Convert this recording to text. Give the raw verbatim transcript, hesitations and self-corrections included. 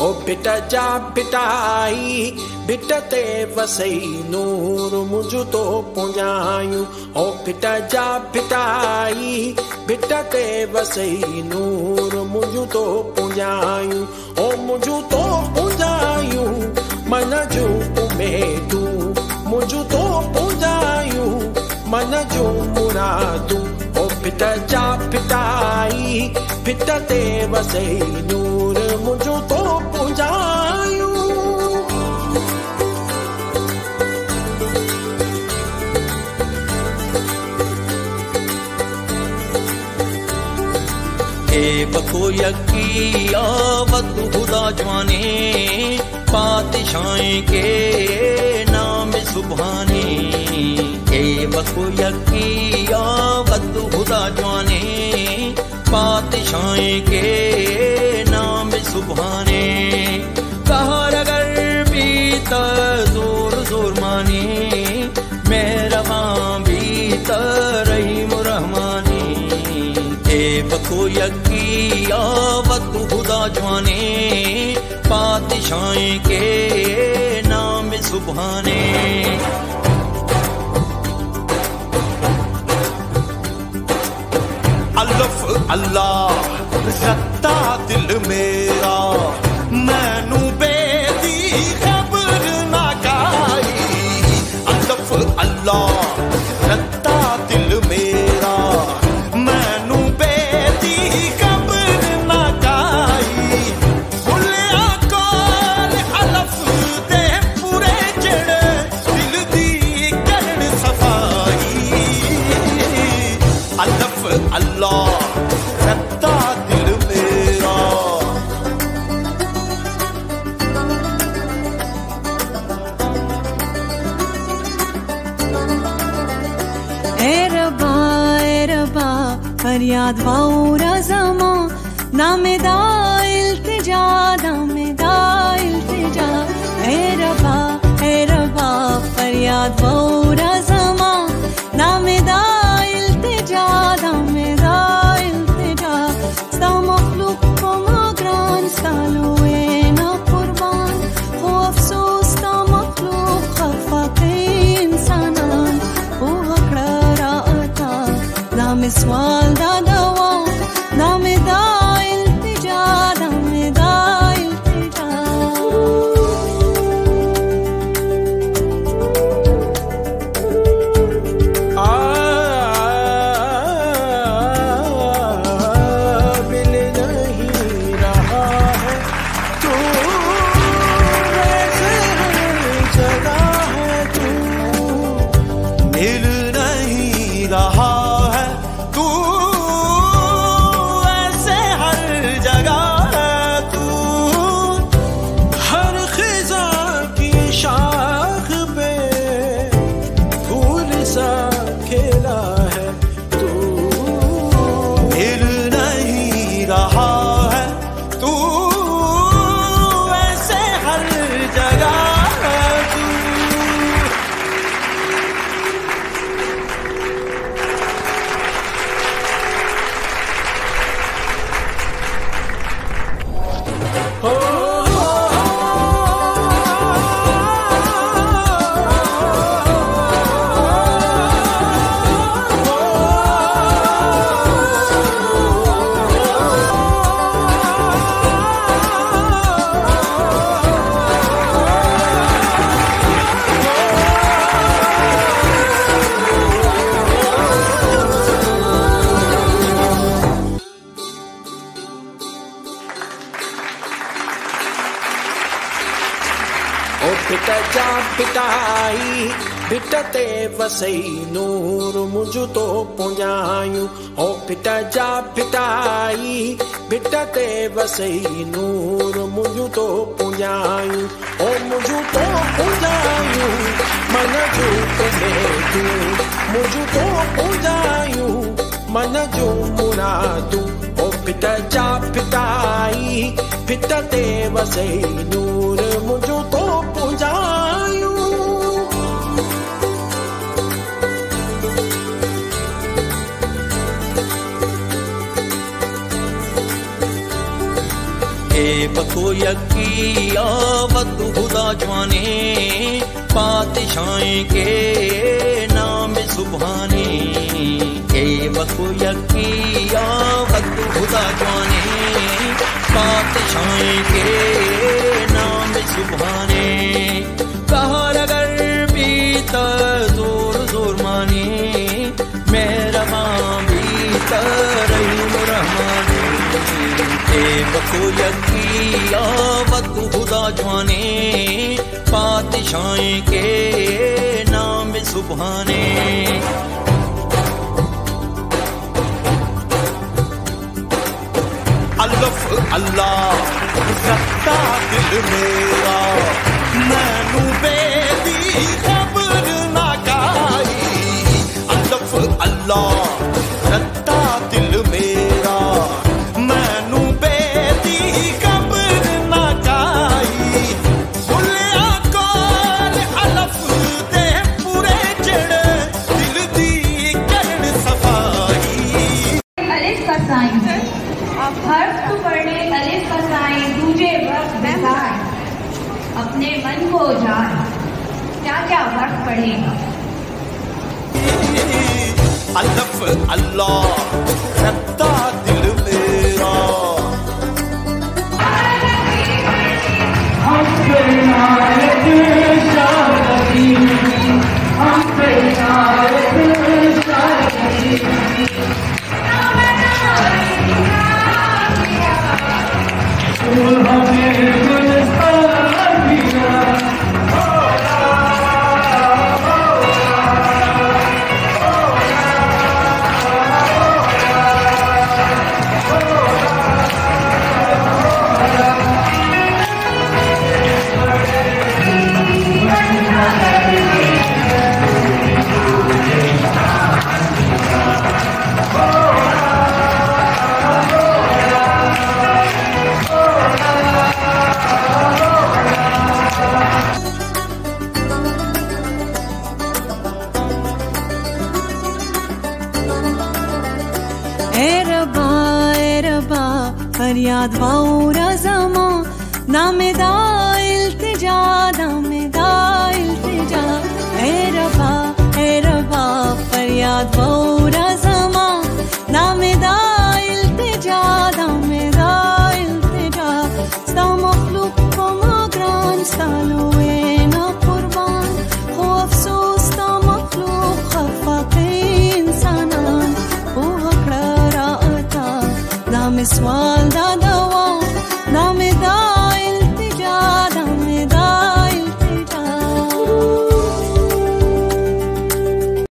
ओ bit जा बिटाई bit ते वसई नूर मुझ तो पुंजायूं ओ बिट जा बिटाई बिट ते वसई नूर मुझ तो पुंजायूं ओ मुझ तो पुंजायूं मन जो उमेदू मुझ तो पुंजायूं मन जो मुरादू ओ बिट जा बिटाई बिट ते वसई नूर मुझ तो पुंजायूं ए बखो यकी आवत खुदा जवाने पातशाही के नाम सुभाने ए बखो यकी आवत खुदा जवाने पातशाही के नाम सुभाने कहर अगर भीतर जोर जोर माने मेहरबान भीतर रहीम रहमानी ए बखो यकी आवत खुदा जवाने पातशाही के नाम सुभाने अल्लाह अल्लाह रत्ता दिल मेरा मैनू बेदी खबर ना काई अल्लाह अल्लाह रत्ता दिल मेरा मैनू बेदी खबर ना काई भुलिया कौन अलफ दे पूरे जड़े दिल दी करन सफाई अल्लाह अल्लाह रत्ता दिल मेरा ए रब्बा ए रब्बा फरियाद वाऊरा ज़मा नामेदा इल्तिजा नामेदा इल्तिजा ए रब्बा ए रब्बा फरियाद वाऊरा ज़मा नामेदा इल्तिजा नामेदा इल्तिजा sta मखलूक को मगरान सालोए ना कुर्बान हो अफसोस ता मखलूक खफा के इंसानान ओ हकड़ा आता नाम सवाल दा दवा नाम दा इल्तिजा नाम दा इल्तिजा बिट जा बिटाई बिट ते वसई नूर मुझ तो पुंजायूं ओ बिट जा बिटाई बिट ते वसई नूर मुझ तो पुंजायूं ओ मुझ तो पुंजायूं मन जो उमेदू मुझ तो पुंजायूं मन जो मुरादू ओ बिट जा बिटाई बिट ते वसई नूर मुझ तो पुंजायूं ए बको यकी आवत खुदा जवाने पातशाही के नाम सुभाने ए बको यकी आवत खुदा जवाने पातशाही के नाम सुभाने कहर अगर भीतर जोर जोर माने मेरा भीतर रहीम रहमाने ए बको यकी आवत खुदा जवाने पातशाही के नाम सुभाने अल्लाह अल्लाह रखता दिल मेरा मैनू बेदी खबर ना गाई अल्लाह अल्लाह रखता दिल मेरा मैनू बेदी खबर ना गाई भुलिया कौन अलफ दे पूरे जड़ दिल दी करन सफाई अलिफ का साइन हर्फ तो पढ़ने अलिफ का साइन दूजे वक्त बेकार अपने मन को जान क्या क्या वक्त पढ़ेगा अल्लाह अल्लाह रखता दिल मेरा हम पे नायत शादी हम पे नायत शादी फरियाद वाऊरा ज़मा नामेदा इल्तिजा नामेदा इल्तिजा ए रबा ए रबा फरियाद वाऊरा ज़मा नामेदा इल्तिजा नामेदा इल्तिजा sta मखलूक को माग्रान सालोए ना कुर्बान खो अफसोस ता मखलूक खफा पे इंसानान ओ हकड़ा राता दाम सवाल दादा